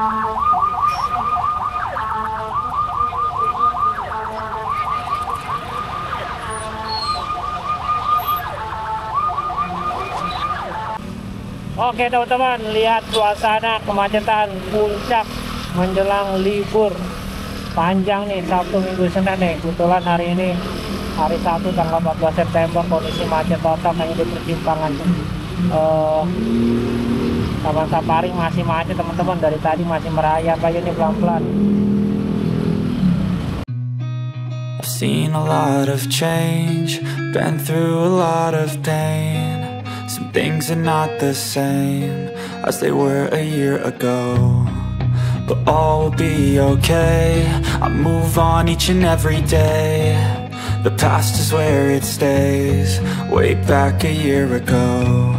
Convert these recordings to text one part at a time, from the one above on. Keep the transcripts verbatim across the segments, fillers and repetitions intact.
Oke teman-teman, lihat suasana kemacetan puncak menjelang libur panjang nih, Sabtu Minggu Senin nih. Kebetulan hari ini hari Sabtu tanggal empat belas September, kondisi macet total hanya di persimpangan uh, Taman Safari masih macet teman-teman, dari tadi masih merayap aja nih pelan-pelan. I've seen a lot of change, been through a lot of pain. Some things are not the same as they were a year ago, but all will be okay. I move on each and every day. The past is where it stays, way back a year ago.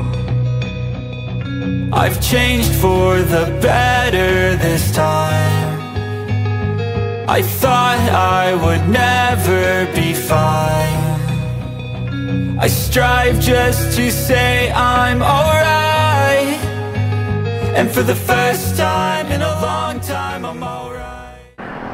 I've changed for the better this time. I thought I would never be fine. I strive just to say I'm alright, and for the first time in a long time I'm alright.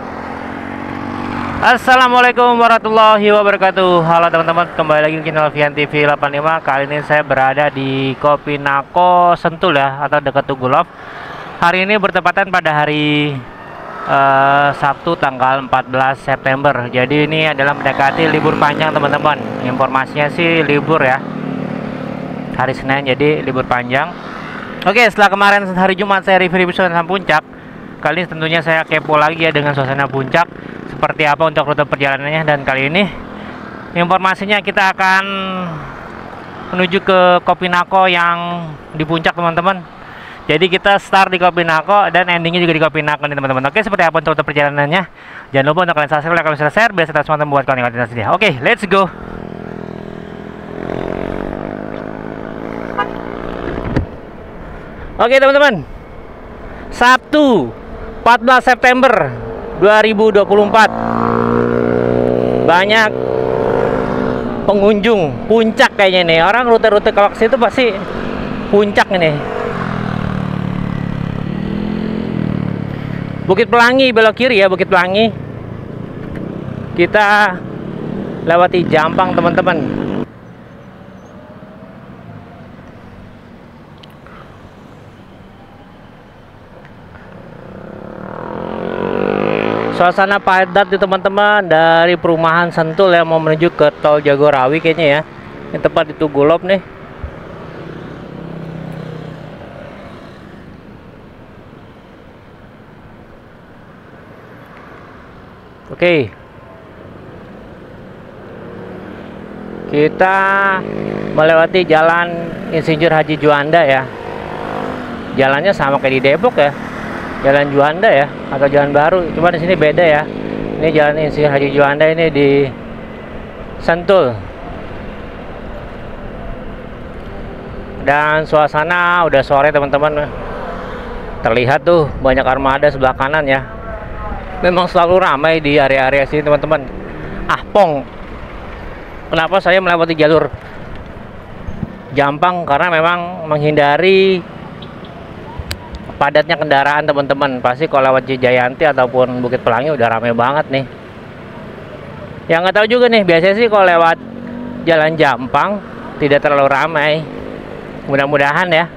Assalamualaikum warahmatullahi wabarakatuh. Halo teman-teman, kembali lagi di channel Vian T V delapan puluh lima. Kali ini saya berada di Kopinako Sentul ya, atau dekat Tugu Love. Hari ini bertepatan pada hari Uh, Sabtu tanggal empat belas September. Jadi ini adalah mendekati libur panjang teman-teman. Informasinya sih libur ya, hari Senin, jadi libur panjang. Oke, setelah kemarin hari Jumat saya review suasana puncak, kali ini tentunya saya kepo lagi ya dengan suasana puncak seperti apa untuk rute perjalanannya. Dan kali ini informasinya kita akan menuju ke Kopinako yang di puncak teman-teman. Jadi kita start di Kopinako dan endingnya juga di Kopinako nih teman-teman. Oke, seperti apa untuk perjalanannya? Jangan lupa untuk kalian subscribe, like, kalian share, biar saya terus membuat konten-konten sedia. Oke, let's go. Oke teman-teman, Sabtu empat belas September dua ribu dua puluh empat. Banyak pengunjung puncak kayaknya nih. Orang rute-rute kalau ke situ pasti puncak ini. Bukit Pelangi belok kiri ya, Bukit Pelangi. Kita lewati Jampang teman-teman. Suasana padat di teman-teman dari perumahan Sentul yang mau menuju ke Tol Jagorawi kayaknya ya. Ini tepat di Tugu Love nih. Oke, kita melewati Jalan Insinyur Haji Juanda ya. Jalannya sama kayak di Depok ya, Jalan Juanda ya, atau Jalan Baru. Cuma di sini beda ya. Ini Jalan Insinyur Haji Juanda, ini di Sentul. Dan suasana udah sore teman-teman. Terlihat tuh banyak armada sebelah kanan ya. Memang selalu ramai di area-area sini teman-teman. Ahpong. Kenapa saya melewati jalur Jampang? Karena memang menghindari padatnya kendaraan teman-teman. Pasti kalau lewat Cijayanti ataupun Bukit Pelangi udah ramai banget nih. Yang nggak tahu juga nih, biasanya sih kalau lewat Jalan Jampang tidak terlalu ramai. Mudah-mudahan ya.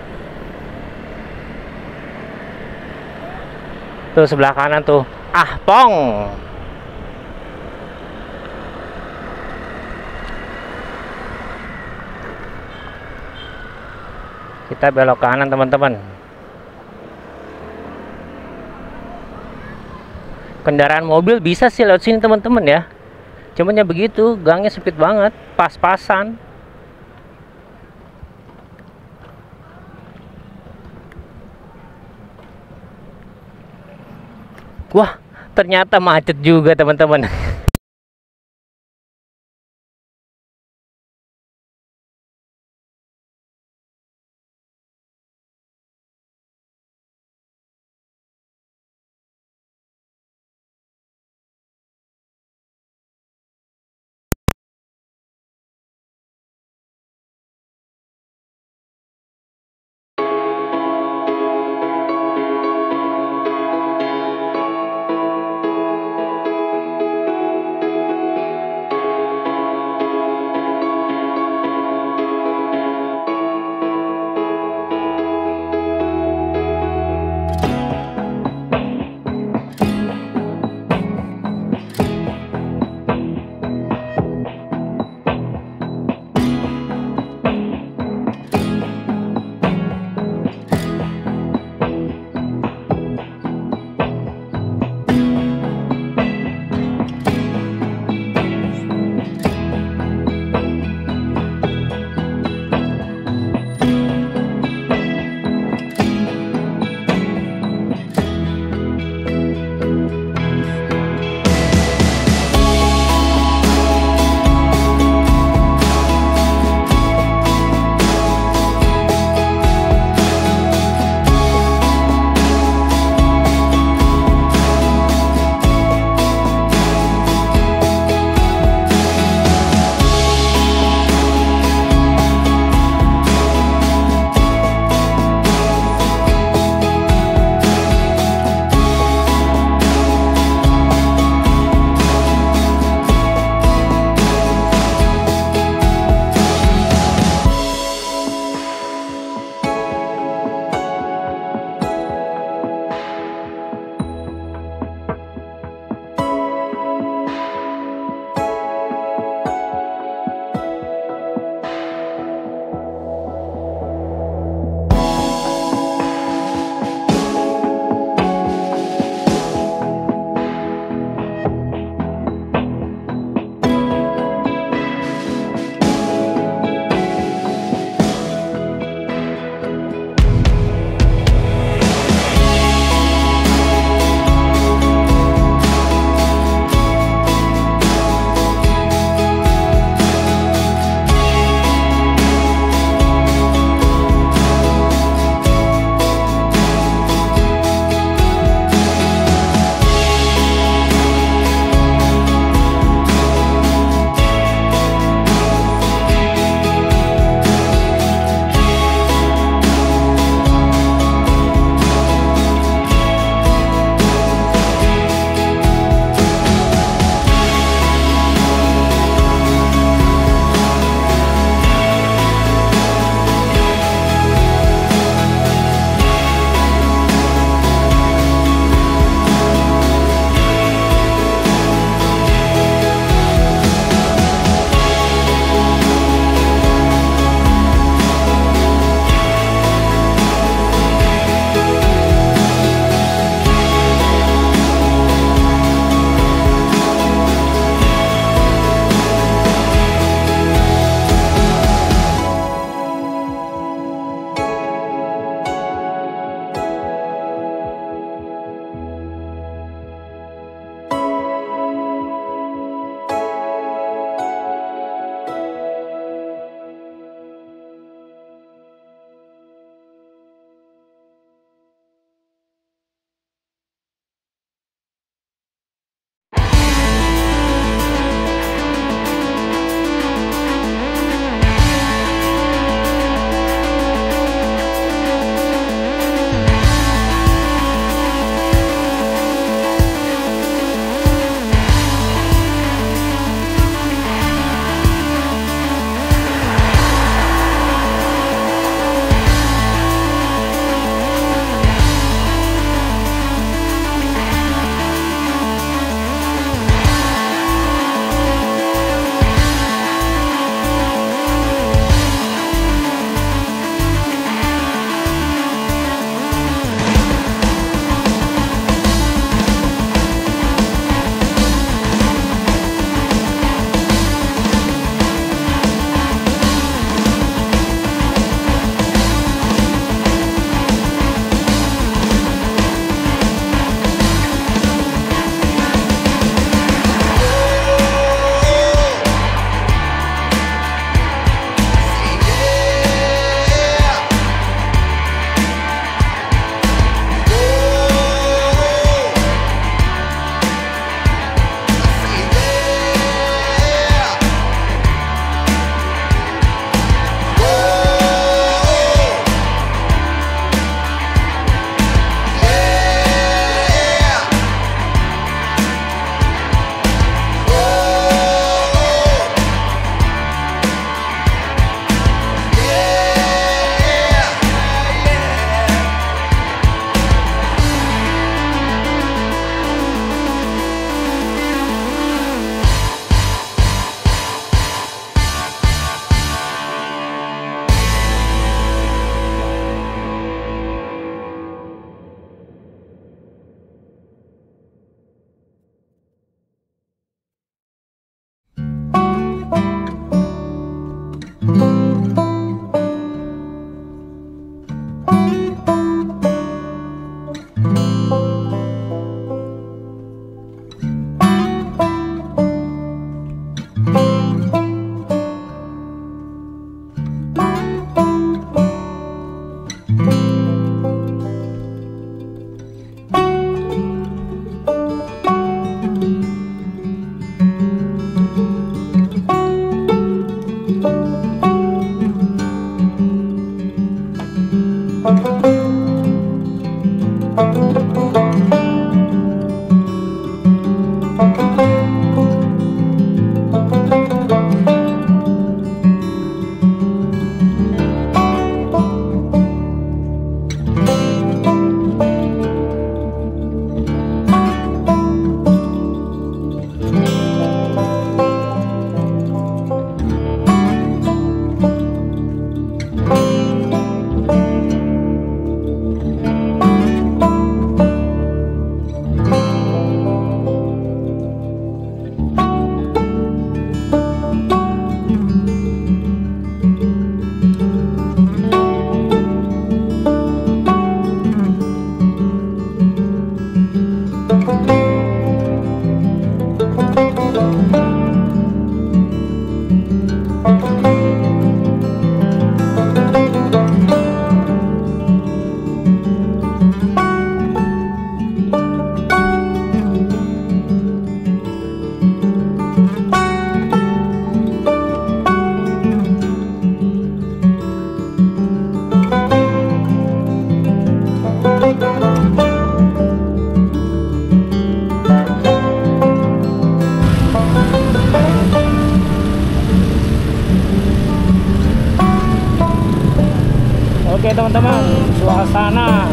Tuh sebelah kanan tuh Ahpong. Kita belok kanan teman-teman. Kendaraan mobil bisa sih lewat sini teman-teman ya. Cuman ya begitu, gangnya sempit banget, pas-pasan. Wah, ternyata macet juga teman-teman. Oke teman-teman, suasana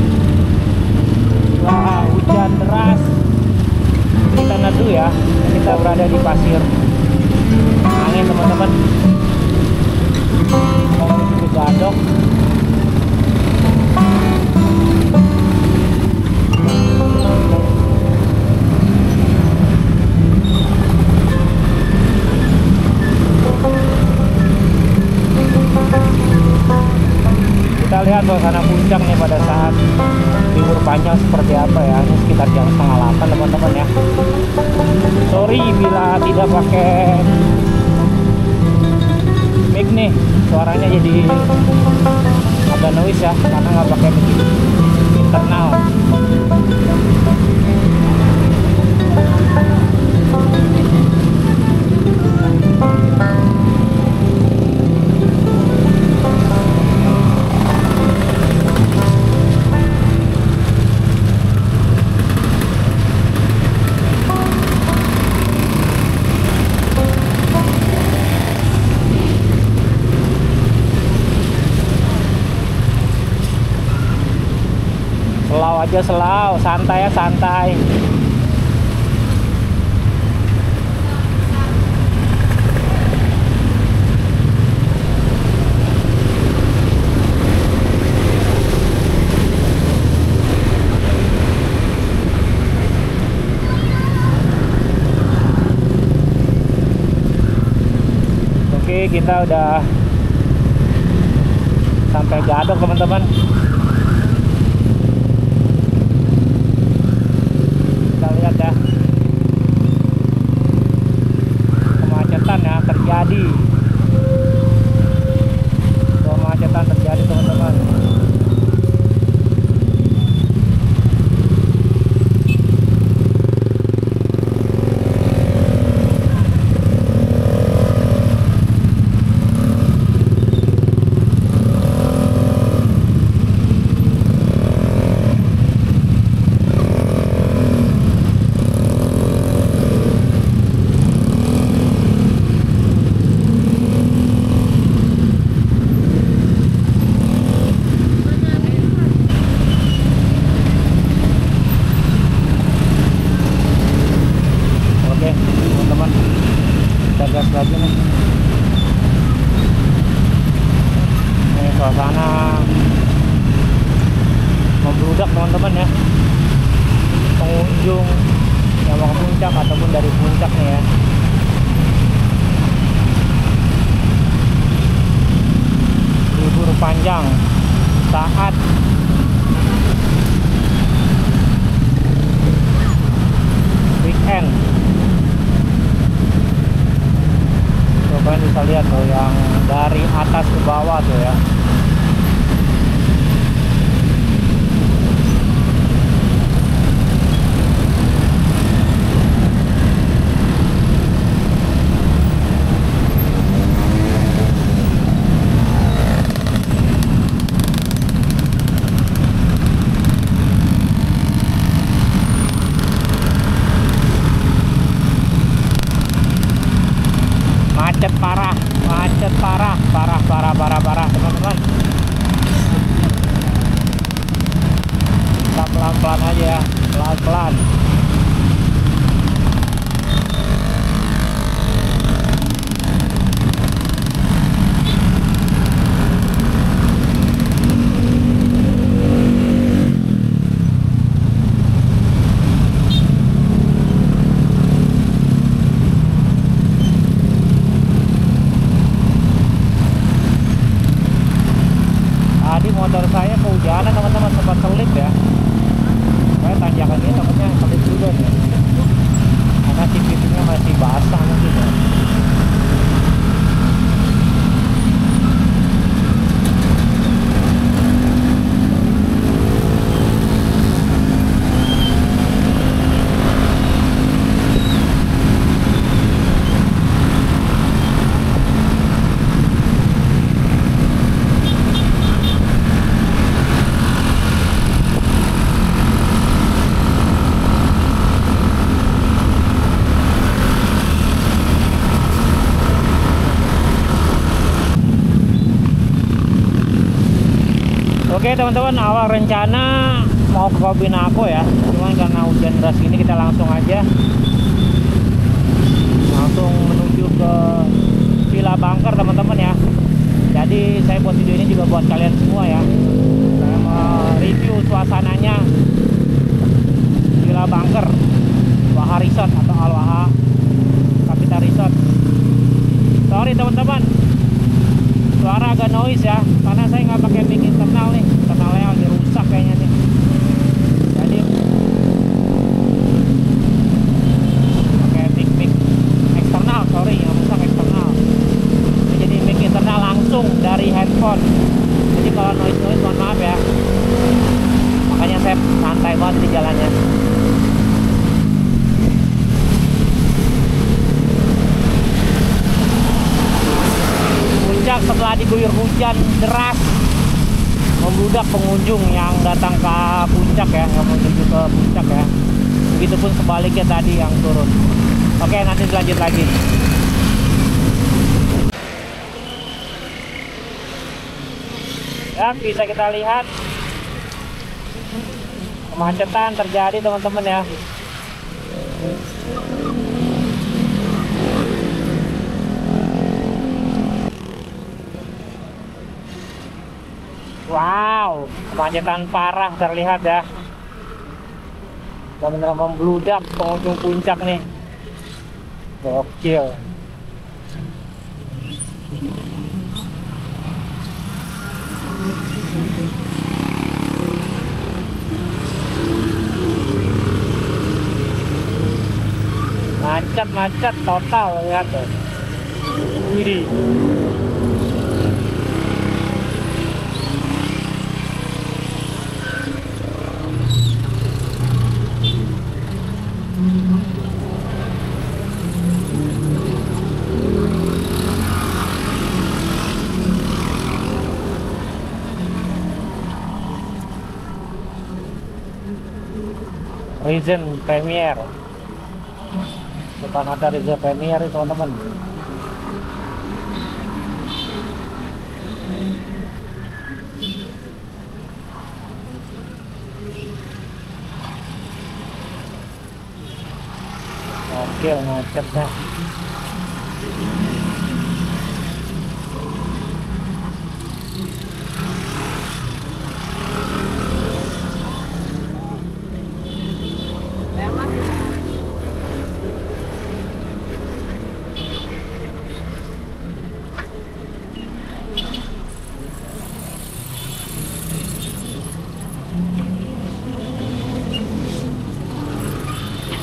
setelah hujan deras kita neduh ya, kita berada di pasir angin teman-teman, mau menuju Gadok. Kita lihat suasana puncak nih pada saat libur panjang seperti apa ya. Ini sekitar jam setengah delapan teman-teman ya. Sorry bila tidak pakai mic nih, suaranya jadi agak noise ya, karena nggak pakai mic internal. Selau aja selau, santai ya santai. Oke, kita udah sampai Gadok teman-teman. Terjadi kemacetan terjadi teman-teman. Teman-teman, kita gas lagi nih. Ini suasana membludak teman-teman ya. Pengunjung yang mau ke puncak ataupun dari puncak nih ya. Libur panjang saat tuh yang dari atas ke bawah tuh ya. Macet parah, macet parah, parah, parah, parah, parah, teman-teman. Kita pelan-pelan aja ya, pelan-pelan. Tadi motor saya kehujanan teman-teman, sempat selip ya. Saya tanjakan ini takutnya selip juga nih, karena si pipinya masih basah mungkin ya. Oke teman-teman, awal rencana mau ke Kopinako ya, cuman karena hujan deras ini kita langsung aja langsung menuju ke Villa Bangker teman-teman ya. Jadi saya buat video ini juga buat kalian semua ya. Saya mau review suasananya Villa Bangker, Waha Resort atau Al Waha Capital Resort. Sorry teman-teman, suara agak noise ya, karena saya nggak pakai mic internal nih, internalnya lagi rusak kayaknya nih. Jadi pakai mic mic eksternal, sorry yang rusak eksternal. Jadi mic internal langsung dari handphone. Jadi kalau noise noise mohon maaf ya. Makanya saya santai banget di jalannya. Setelah diguyur hujan deras membludak pengunjung yang datang ke puncak ya, yang menuju ke puncak ya. Begitupun sebaliknya tadi yang turun. Oke, nanti lanjut lagi. Ya, bisa kita lihat kemacetan terjadi teman-teman ya. Wow, kemacetan parah terlihat ya. Benar-benar membludak pengunjung puncak nih. Gokil. Macet-macet total, lihat tuh. Widih. Raisin Premier, depan ada Raisin Premier itu teman-teman. Oke, macetnya.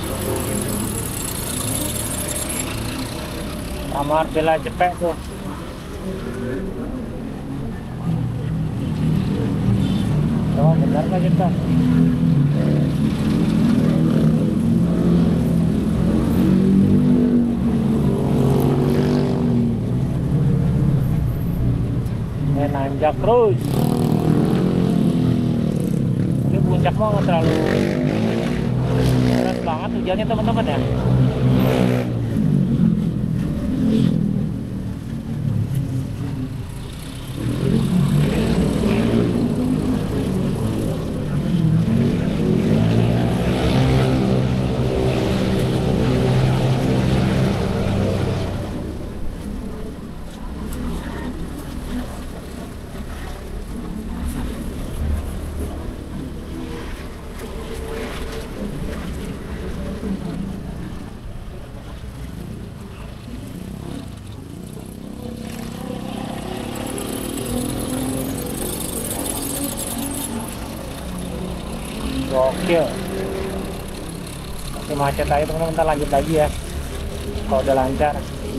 Kamar Bella Cepek tuh. Bentar nggak kita? Eh, nanjak terus. Ini puncak mau nggak terlalu keras banget hujannya teman-teman ya. Gokil, masih macet aja teman-teman, kita lanjut lagi ya kalau udah lancar.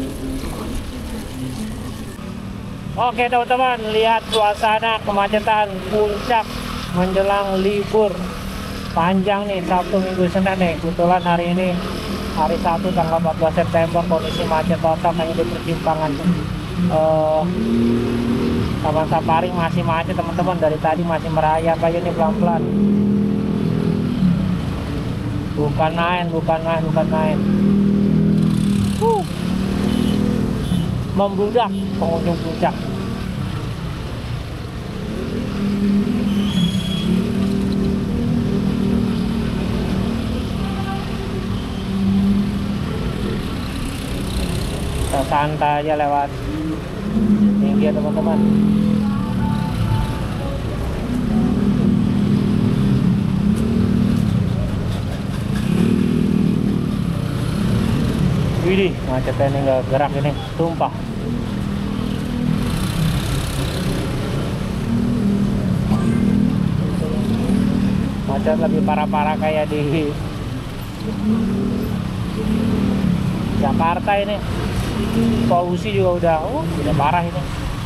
Oke teman-teman, lihat suasana kemacetan puncak menjelang libur panjang nih, Sabtu Minggu Senin nih. Kebetulan hari ini hari Sabtu tanggal empat belas September, kondisi macet total hanya di persimpangan uh, Taman Safari masih macet teman-teman, dari tadi masih merayap aja nih pelan-pelan. Bukan main, bukan main, bukan main. Uh. Membludak pengunjung puncak. Kita santai aja lewat tinggi teman-teman. Widih, macetnya ini nggak gerak ini, tumpah. Macet lebih parah-parah kayak di Jakarta ini. Polusi juga udah, oh, udah parah ini.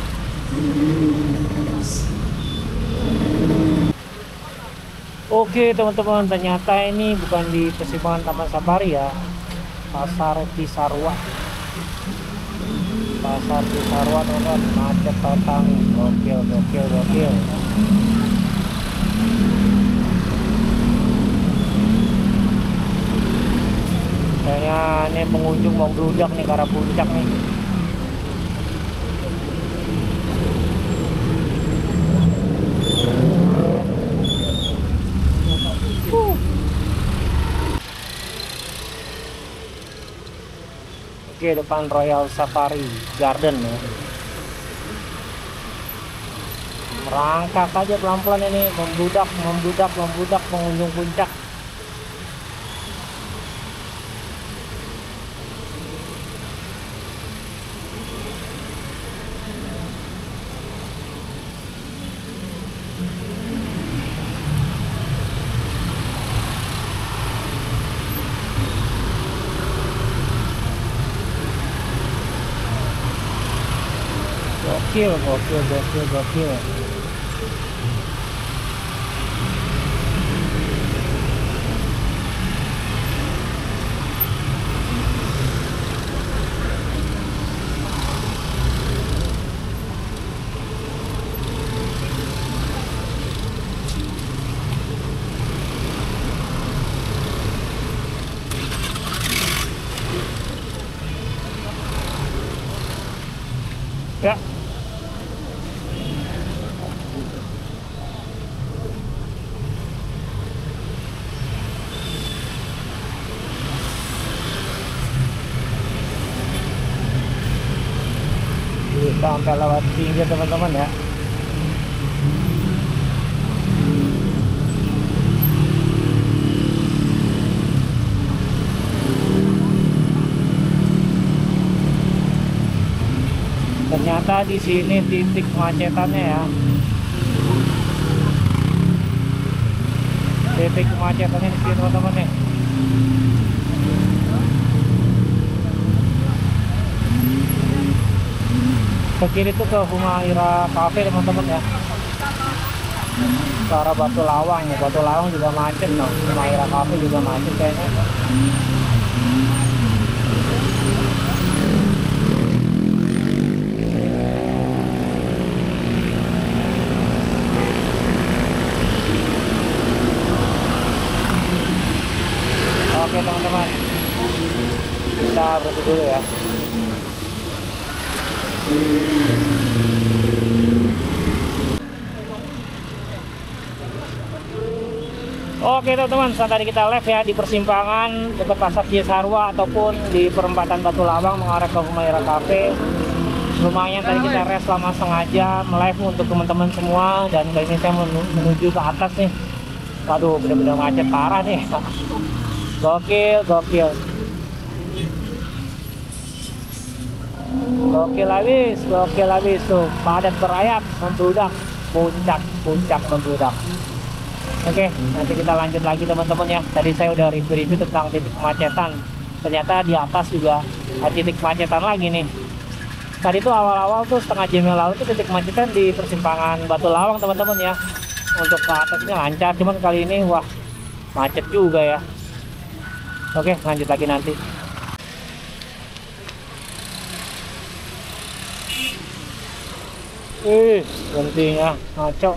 Oke teman-teman, ternyata ini bukan di persimpangan Taman Safari ya. Pasar Cisarua, Pasar Cisarua teman-teman, macet total nih. Gokil, gokil, gokil. Kayaknya ini pengunjung mau beludak nih ke arah puncak nih. Uh. Oke, depan Royal Safari Garden ya. Merangkak aja pelan-pelan ini, membludak, membludak, membludak pengunjung puncak. Gokil, gokil, gokil, gokil. Ya. Sampai lewat tinggi teman-teman ya. Ternyata di sini titik kemacetannya ya. Titik kemacetannya di sini teman-teman nih. Ke kiri itu ke Humaira Cafe teman-teman ya. ke arah Batu Lawang ya. Batu Lawang juga macet, no. Humaira Cafe juga macet kayaknya. Oke teman-teman, kita berhenti dulu ya. Oke teman-teman, saat tadi kita live ya di persimpangan dekat Pasar Cisarua ataupun di perempatan Batu Lawang mengarah ke Humaira Cafe. Lumayan tadi kita rest selama setengah jam live untuk teman-teman semua, dan kali ini saya menuju ke atas nih. Waduh, bener-bener macet parah nih. Gokil, gokil. Gokil habis, gokil habis tuh. Padat berayap, membludak. Puncak, puncak membludak. Oke, nanti kita lanjut lagi teman-teman ya. Tadi saya udah review-review tentang titik kemacetan. Ternyata di atas juga ada titik kemacetan lagi nih. Tadi tuh awal-awal tuh setengah jam yang lalu tuh titik kemacetan di persimpangan Batu Lawang teman-teman ya. Untuk ke atasnya lancar, cuman kali ini wah macet juga ya. Oke, lanjut lagi nanti. Ih, berhentinya ngaco.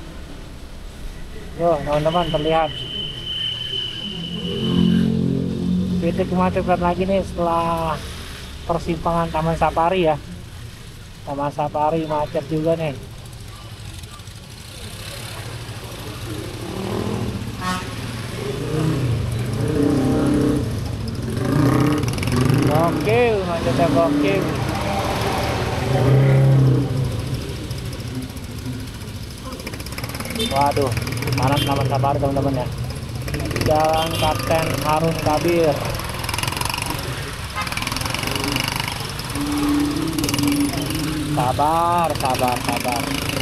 Yo, teman-teman terlihat titik kemacetan lagi nih setelah persimpangan Taman Safari ya. Taman Safari macet juga nih. Gokil, macetnya gokil. Waduh, mana Taman Safari teman-teman ya. Jalan Kapten Harun Kabir. Sabar, sabar, sabar.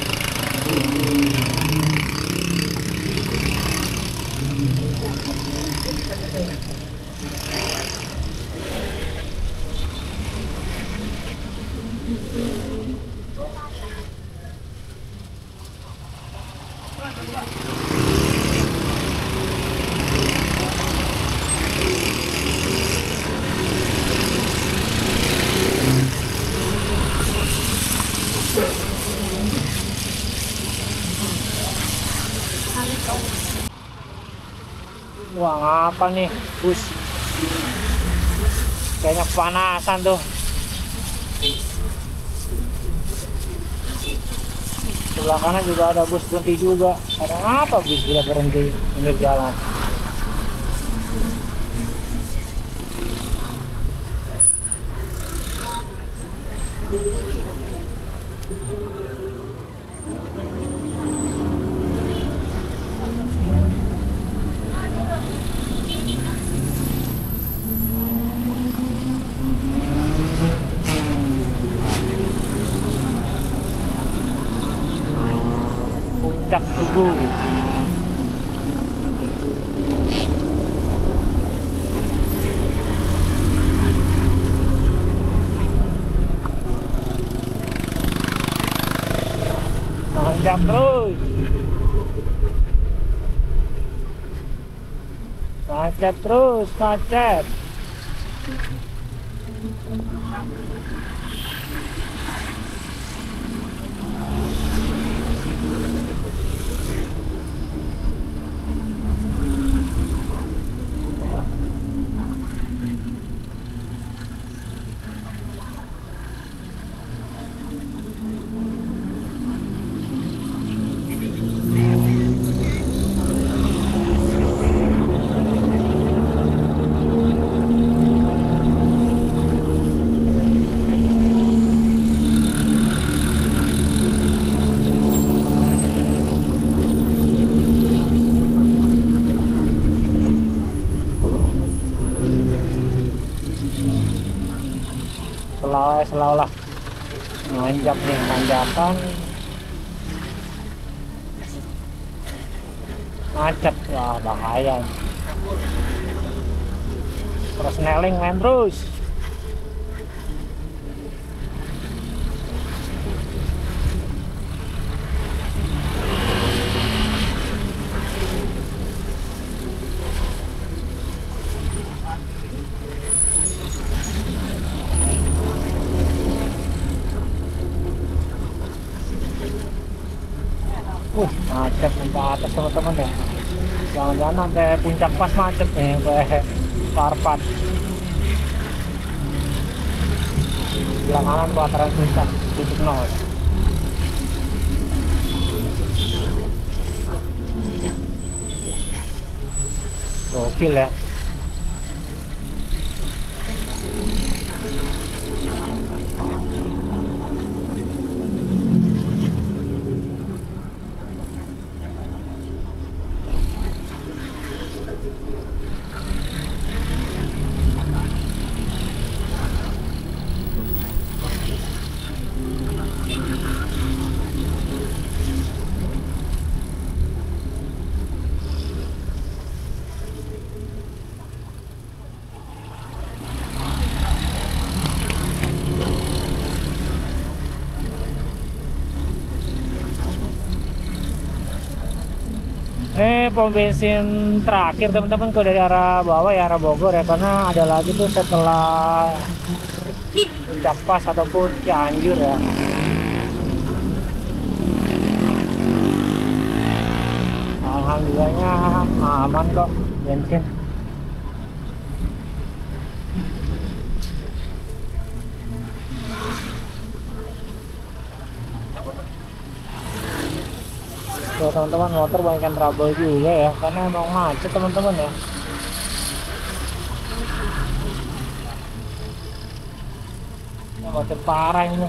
Wah, ngapa nih bus? Kayaknya kepanasan tuh. Sebelah kanan juga ada bus berhenti juga. Ada apa bus dia berhenti pinggir jalan? Puncak Tugu. Lanjut terus. Macet terus, macet. Selalu lah nanjak nih, tanjakan macet, wah bahaya. Terus neling main terus. ke atas teman-teman ya. Jangan-jangan sampai puncak pas macet nih sampai Parpat. Sebelah kanan pelataran puncak titik nol. Gokil ya. Ini pom bensin terakhir teman-teman kalau dari arah bawah ya, arah Bogor ya, karena ada lagi tuh setelah Puncak Pas ataupun Cianjur ya. Alhamdulillahnya aman kok bensin. Tuh teman-teman, motor banyak trouble juga ya, karena emang macet teman-teman ya. Ini macet parah ini.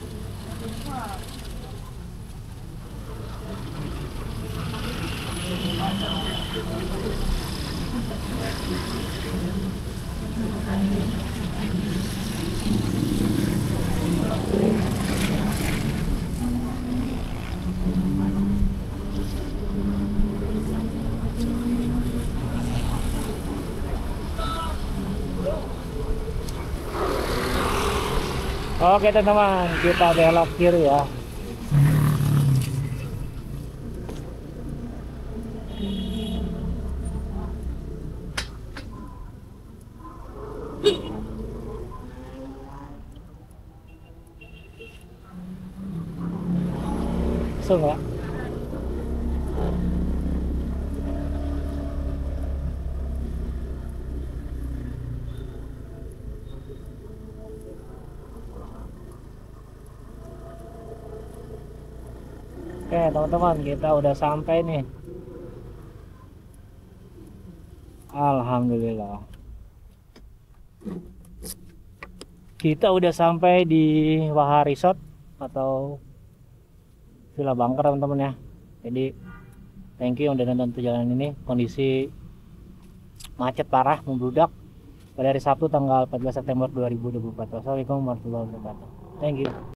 Oke teman-teman, kita belok kiri ya. Langsung ya. Oke teman-teman, kita udah sampai nih. Alhamdulillah. Kita udah sampai di Wahha Resort atau Villa Bangker teman-teman ya. Jadi thank you yang udah nonton perjalanan ini. Kondisi macet parah, membludak pada hari Sabtu tanggal empat belas September dua ribu dua puluh empat. Wassalamualaikum warahmatullahi wabarakatuh. Thank you.